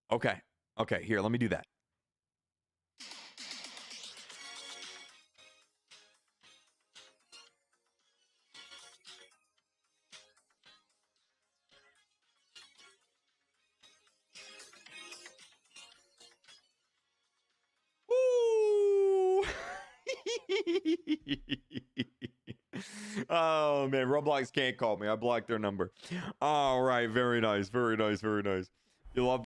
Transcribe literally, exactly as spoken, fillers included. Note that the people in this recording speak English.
Okay. Okay, here, let me do that. Woo! Oh man, Roblox can't call me. I blocked their number. All right, very nice, very nice, very nice. You love